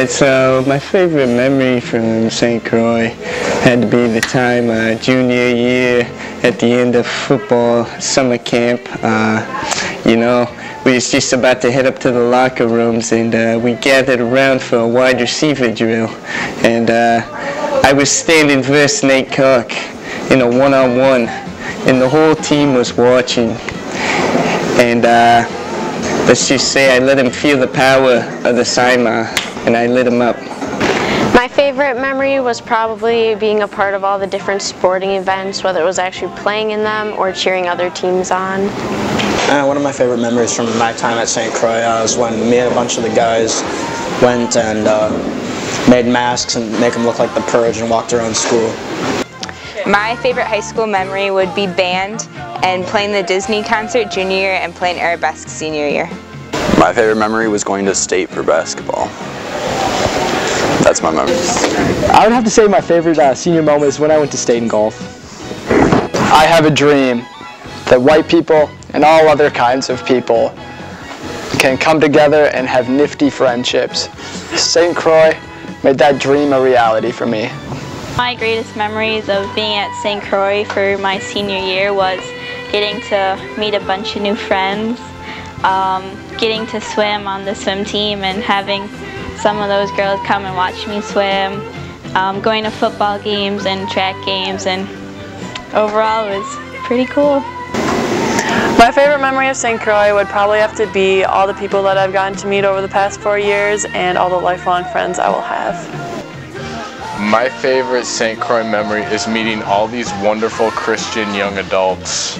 Alright, so my favorite memory from St. Croix had to be the time junior year at the end of football summer camp. We was just about to head up to the locker rooms, and we gathered around for a wide receiver drill. And I was standing versus Nate Cook in a one-on-one, and the whole team was watching. And let's just say I let him feel the power of the Sima, and I lit him up. My favorite memory was probably being a part of all the different sporting events, whether it was actually playing in them or cheering other teams on. One of my favorite memories from my time at St. Croix was when me and a bunch of the guys went and made masks and make them look like the Purge and walked around school. My favorite high school memory would be band and playing the Disney concert junior year and playing Arabesque senior year. My favorite memory was going to state for basketball. That's my memory. I would have to say my favorite senior moment is when I went to state in golf. I have a dream that white people and all other kinds of people can come together and have nifty friendships. St. Croix made that dream a reality for me. My greatest memories of being at St. Croix for my senior year was getting to meet a bunch of new friends, getting to swim on the swim team and having some of those girls come and watch me swim, going to football games and track games, and overall it was pretty cool. My favorite memory of St. Croix would probably have to be all the people that I've gotten to meet over the past 4 years and all the lifelong friends I will have. My favorite St. Croix memory is meeting all these wonderful Christian young adults.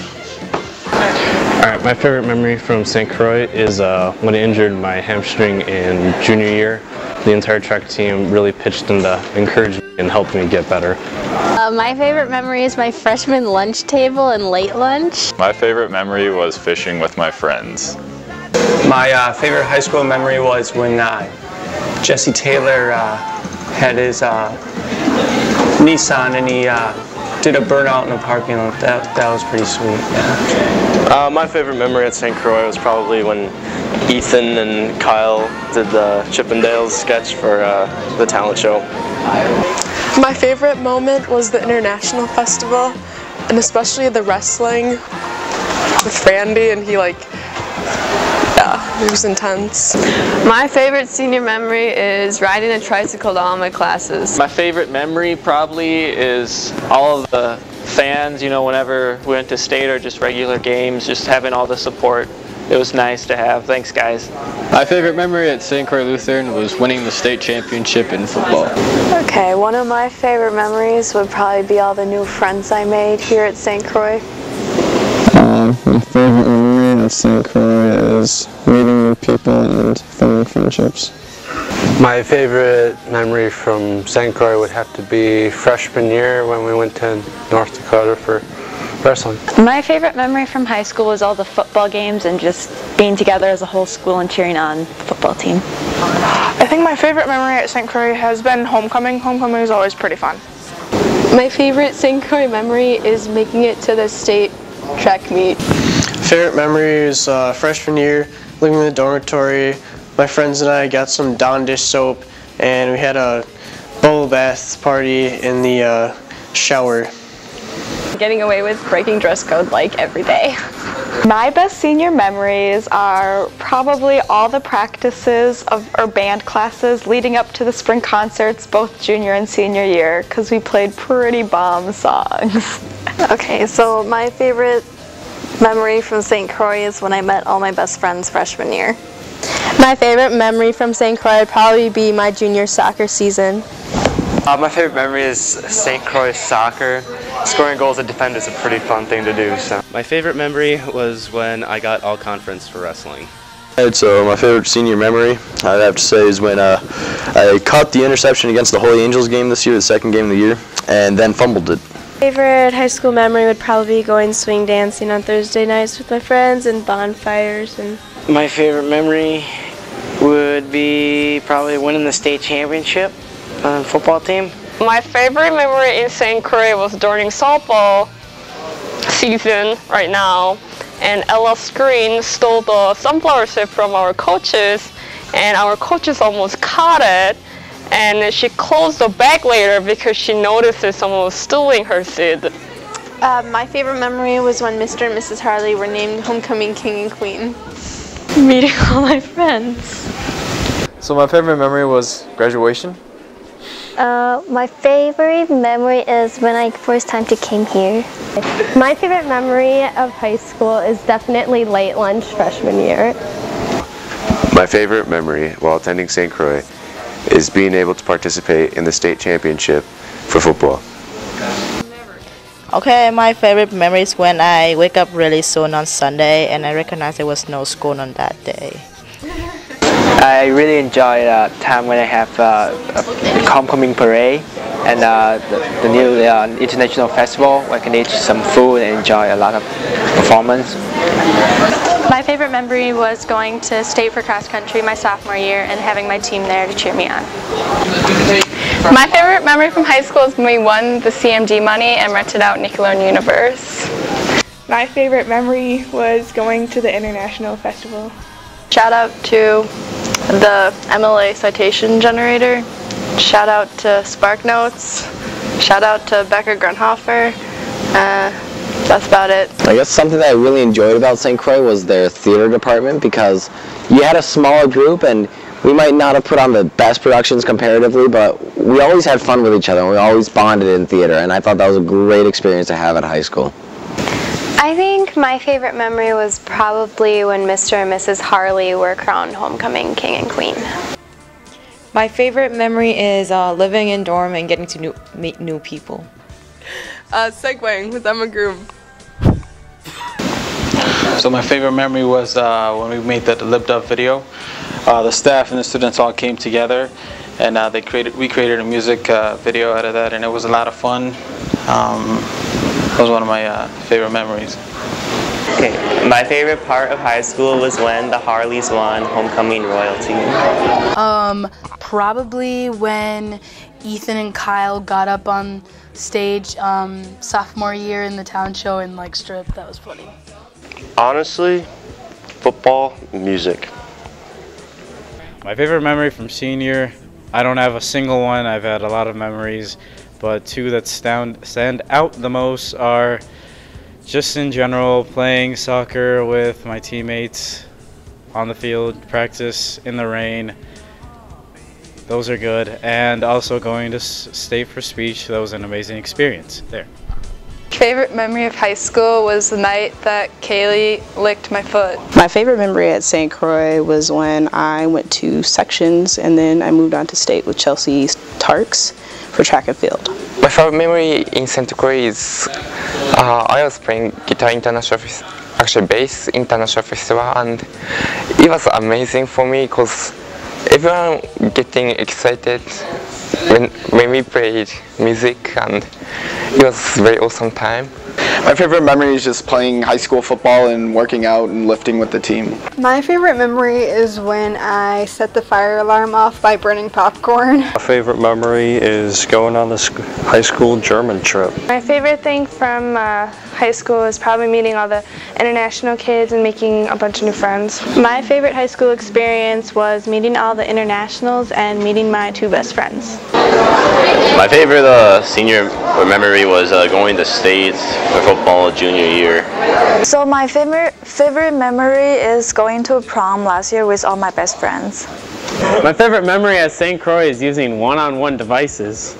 Alright, my favorite memory from St. Croix is when I injured my hamstring in junior year. The entire track team really pitched in to encourage me and helped me get better. My favorite memory is my freshman lunch table and late lunch. My favorite memory was fishing with my friends. My favorite high school memory was when Jesse Taylor had his Nissan and he did a burnout in the parking lot. That was pretty sweet. Yeah. My favorite memory at St. Croix was probably when Ethan and Kyle did the Chippendales sketch for the talent show. My favorite moment was the International Festival, and especially the wrestling with Randy, and it was intense. My favorite senior memory is riding a tricycle to all my classes. My favorite memory probably is all of the fans, whenever we went to state or just regular games, just having all the support. It was nice to have. Thanks, guys. My favorite memory at St. Croix Lutheran was winning the state championship in football. Okay, one of my favorite memories would probably be all the new friends I made here at St. Croix. My favorite memory at St. Croix is meeting new people and forming friendships. My favorite memory from St. Croix would have to be freshman year when we went to North Dakota for wrestling. My favorite memory from high school was all the football games and just being together as a whole school and cheering on the football team. I think my favorite memory at St. Croix has been homecoming. Homecoming is always pretty fun. My favorite St. Croix memory is making it to the state track meet. Favorite memory is freshman year, living in the dormitory. My friends and I got some Dawn dish soap, and we had a bubble bath party in the shower. Getting away with breaking dress code like every day. My best senior memories are probably all the practices of our band classes leading up to the spring concerts, both junior and senior year, because we played pretty bomb songs. Okay, so my favorite memory from St. Croix is when I met all my best friends freshman year. My favorite memory from St. Croix would probably be my junior soccer season. My favorite memory is St. Croix soccer. Scoring goals at defend is a pretty fun thing to do. So. My favorite memory was when I got all conference for wrestling. So my favorite senior memory, I'd have to say, is when I caught the interception against the Holy Angels game this year, the second game of the year, and then fumbled it. Favorite high school memory would probably be going swing dancing on Thursday nights with my friends and bonfires. And my favorite memory would be probably winning the state championship on the football team. My favorite memory in St. Croix was during softball season right now, and Ella Screen stole the sunflower seed from our coaches, and our coaches almost caught it, and she closed the bag later because she noticed that someone was stealing her seed. My favorite memory was when Mr. and Mrs. Harley were named Homecoming King and Queen. Meeting all my friends. So my favorite memory was graduation. My favorite memory is when I first time came here. My favorite memory of high school is definitely late lunch freshman year. My favorite memory while attending St. Croix is being able to participate in the state championship for football. Okay, my favorite memory is when I wake up really soon on Sunday and I recognize there was no school on that day. I really enjoy the time when I have a homecoming parade and the new international festival where I can eat some food and enjoy a lot of performance. My favorite memory was going to state for cross country my sophomore year and having my team there to cheer me on. My favorite memory from high school is when we won the CMG money and rented out Nickelodeon Universe. My favorite memory was going to the International Festival. Shout out to the MLA citation generator. Shout out to SparkNotes. Shout out to Becker Grunhofer. That's about it. I guess something that I really enjoyed about St. Croix was their theater department, because you had a smaller group and we might not have put on the best productions comparatively, but we always had fun with each other and we always bonded in theater, and I thought that was a great experience to have at high school. I think my favorite memory was probably when Mr. and Mrs. Harley were crowned Homecoming King and Queen. My favorite memory is living in dorm and getting to meet new people. Segwaying with Emma Groom. So my favorite memory was when we made the Lipped Up video. The staff and the students all came together, and we created a music video out of that, and it was a lot of fun. That was one of my favorite memories. Okay, my favorite part of high school was when the Harleys won Homecoming Royalty. Probably when Ethan and Kyle got up on stage sophomore year in the talent show and like stripped. That was funny. Honestly, football, music. My favorite memory from senior, I don't have a single one. I've had a lot of memories, but two that stand out the most are just in general playing soccer with my teammates on the field, practice in the rain. Those are good. And also going to state for speech. That was an amazing experience there. Favorite memory of high school was the night that Kaylee licked my foot. My favorite memory at St. Croix was when I went to sections and then I moved on to state with Chelsea Tarks for track and field. My favorite memory in St. Croix is I was playing guitar international, actually bass international festival, and it was amazing for me because everyone getting excited when we played music, and it was a very awesome time. My favorite memory is just playing high school football and working out and lifting with the team. My favorite memory is when I set the fire alarm off by burning popcorn. My favorite memory is going on this high school German trip. My favorite thing from high school is probably meeting all the international kids and making a bunch of new friends. My favorite high school experience was meeting all the internationals and meeting my two best friends. My favorite senior memory was going to state for football junior year. So my favorite memory is going to prom last year with all my best friends. My favorite memory at St. Croix is using one-on-one devices.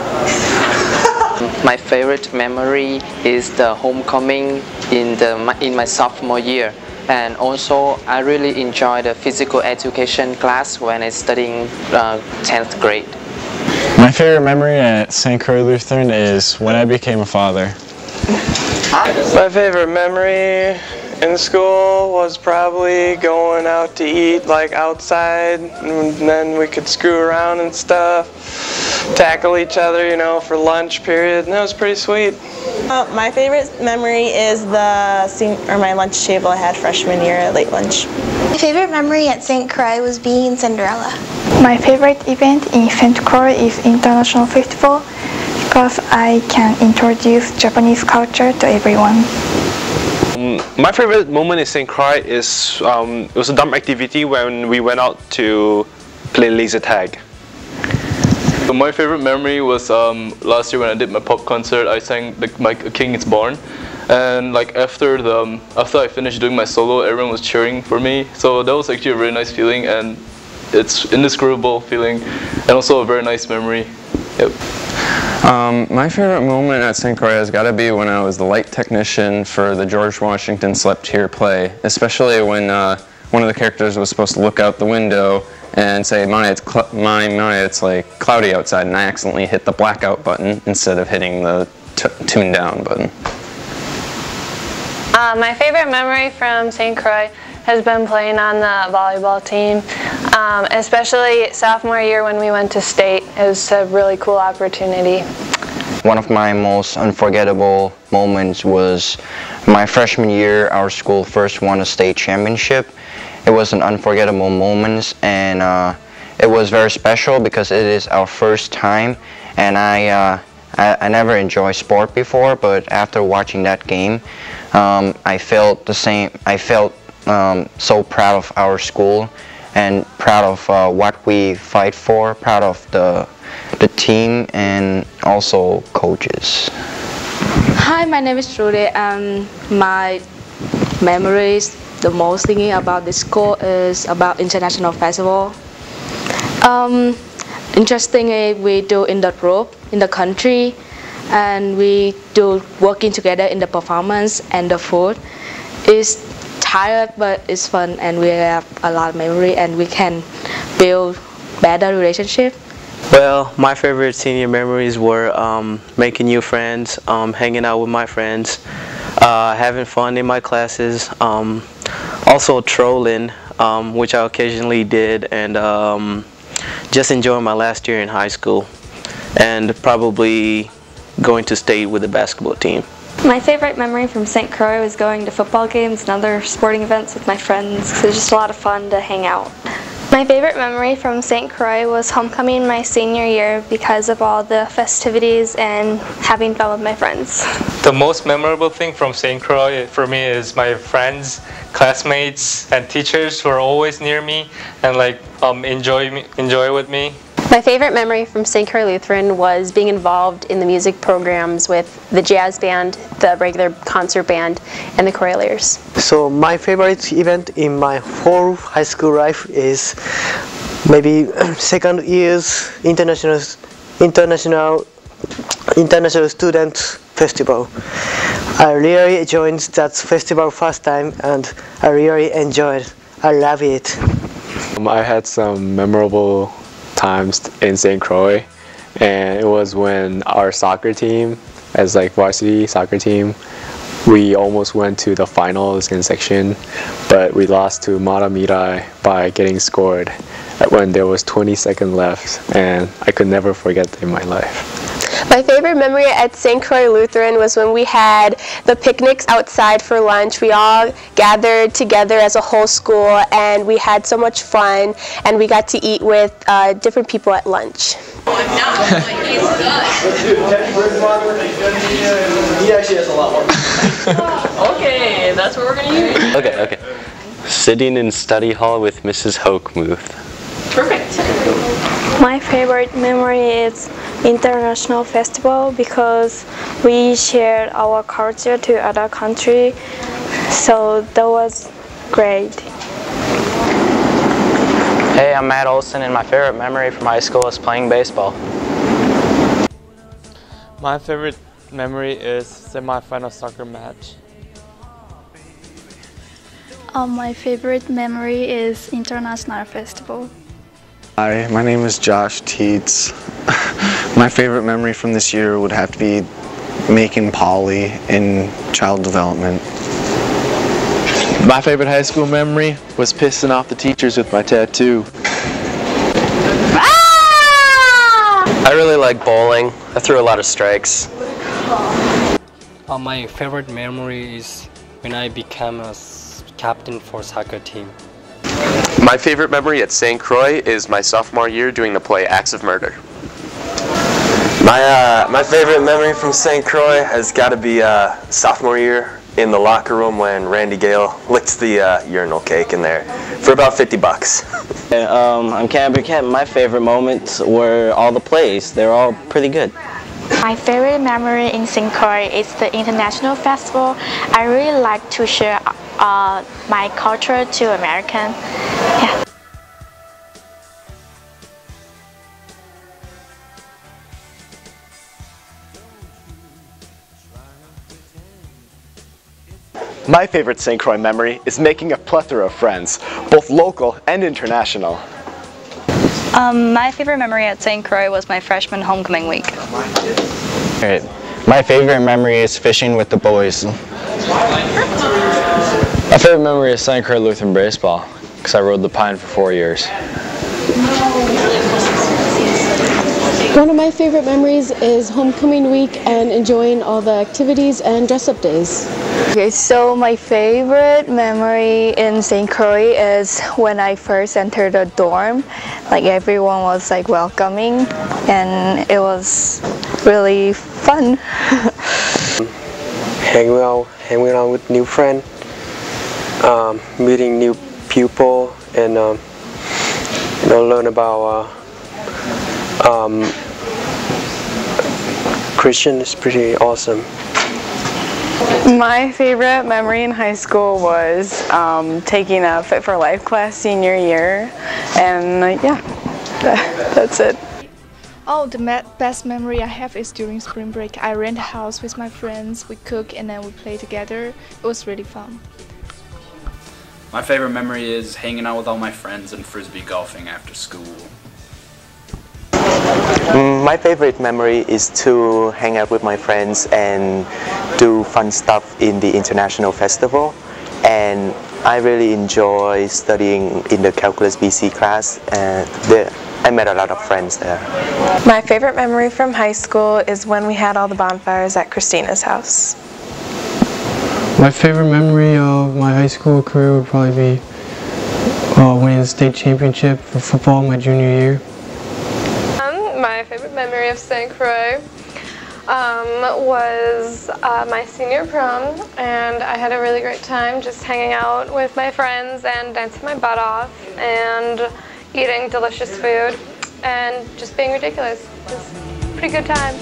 My favorite memory is the homecoming in my sophomore year. And also, I really enjoy the physical education class when I was studying 10th grade. My favorite memory at St. Croix Lutheran is when I became a father. My favorite memory in school was probably going out to eat like outside, and then we could screw around and stuff, tackle each other, you know, for lunch period, and that was pretty sweet. My favorite memory is my lunch table I had freshman year at late lunch. My favorite memory at St. Croix was being Cinderella. My favorite event in St. Croix is International Festival because I can introduce Japanese culture to everyone. My favorite moment in St. Croix is it was a dumb activity when we went out to play laser tag. So my favorite memory was last year when I did my pop concert. I sang my King is Born, and like after I finished doing my solo, everyone was cheering for me. So that was actually a very nice feeling, and it's indescribable feeling, and also a very nice memory. Yep. My favorite moment at St. Croix has got to be when I was the light technician for the George Washington Slept Here play, especially when one of the characters was supposed to look out the window and say, "My, it's like cloudy outside," and I accidentally hit the blackout button instead of hitting the tune down button. My favorite memory from St. Croix has been playing on the volleyball team, especially sophomore year when we went to state. It was a really cool opportunity. One of my most unforgettable moments was my freshman year. Our school first won a state championship. It was an unforgettable moment, and it was very special because it is our first time, and I never enjoyed sport before, but after watching that game, I felt the same. I felt so proud of our school and proud of what we fight for, proud of the team and also coaches. Hi, my name is Trudy, and my memories, the most thinking about this school is about international festival. Interestingly, we do in the group, in the country, and we do working together in the performance and the food. It's tired, but it's fun, and we have a lot of memory, and we can build better relationship. Well, my favorite senior memories were making new friends, hanging out with my friends, having fun in my classes, also trolling, which I occasionally did, and just enjoying my last year in high school, and probably going to state with the basketball team. My favorite memory from St. Croix was going to football games and other sporting events with my friends. It was just a lot of fun to hang out. My favorite memory from St. Croix was homecoming my senior year because of all the festivities and having fun with my friends. The most memorable thing from St. Croix for me is my friends, classmates, and teachers who are always near me and like enjoy with me. My favorite memory from St. Croix Lutheran was being involved in the music programs with the jazz band, the regular concert band, and the choraleers. So my favorite event in my whole high school life is maybe second year's international student festival. I really joined that festival first time, and I really enjoyed. I love it. I had some memorable times in St. Croix, and it was when our soccer team, as like varsity soccer team, we almost went to the finals in section, but we lost to Mara Mirai by getting scored when there was 20 seconds left, and I could never forget that in my life. My favorite memory at St. Croix Lutheran was when we had the picnics outside for lunch. We all gathered together as a whole school, and we had so much fun, and we got to eat with different people at lunch. He actually has a lot more. Okay, that's what we're going to use. Okay. Sitting in study hall with Mrs. Hochmuth. Perfect. My favorite memory is International Festival because we shared our culture to other countries, so that was great. Hey, I'm Matt Olson, and my favorite memory from high school is playing baseball. My favorite memory is semi-final soccer match. My favorite memory is International Festival. Hi, my name is Josh Teets. My favorite memory from this year would have to be making Polly in child development. My favorite high school memory was pissing off the teachers with my tattoo. I really like bowling. I threw a lot of strikes. My favorite memory is when I became a captain for soccer team. My favorite memory at St. Croix is my sophomore year doing the play Acts of Murder. My favorite memory from St. Croix has got to be sophomore year in the locker room when Randy Gale licked the urinal cake in there for about $50. I'm Cameron Kemp. My favorite moments were all the plays. They're all pretty good. My favorite memory in St. Croix is the International Festival. I really like to share my culture to Americans. Yeah. My favorite St. Croix memory is making a plethora of friends, both local and international. My favorite memory at St. Croix was my freshman homecoming week. Alright. My favorite memory is fishing with the boys. My favorite memory is St. Croix Lutheran Baseball, because I rode the Pine for 4 years. One of my favorite memories is homecoming week and enjoying all the activities and dress-up days. Okay, so my favorite memory in St. Croix is when I first entered the dorm. Like everyone was like welcoming, and it was really fun. Hanging out with new friends, meeting new people, and learn about Christian is pretty awesome. My favorite memory in high school was taking a Fit for Life class senior year, and yeah, that's it. Oh, the best memory I have is during spring break. I rent a house with my friends, we cook and then we play together. It was really fun. My favorite memory is hanging out with all my friends and frisbee golfing after school. My favorite memory is to hang out with my friends and do fun stuff in the International Festival. And I really enjoy studying in the Calculus BC class, and I met a lot of friends there. My favorite memory from high school is when we had all the bonfires at Christina's house. My favorite memory of my high school career would probably be winning the state championship for football my junior year. My favorite memory of St. Croix was my senior prom, and I had a really great time just hanging out with my friends and dancing my butt off and eating delicious food and just being ridiculous. It was a pretty good time.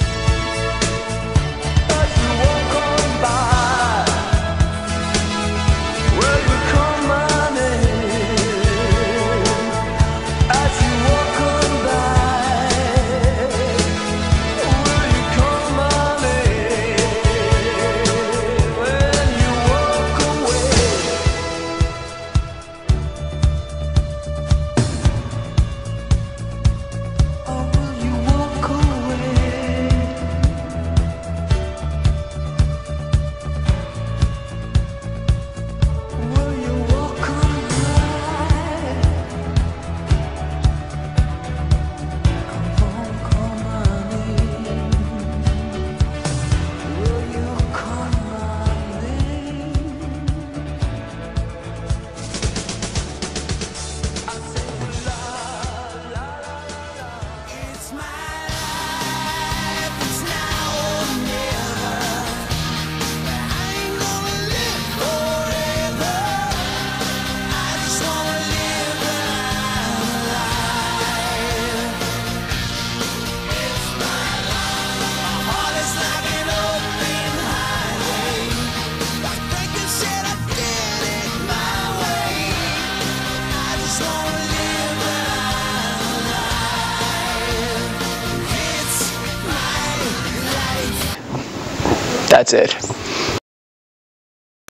That's it.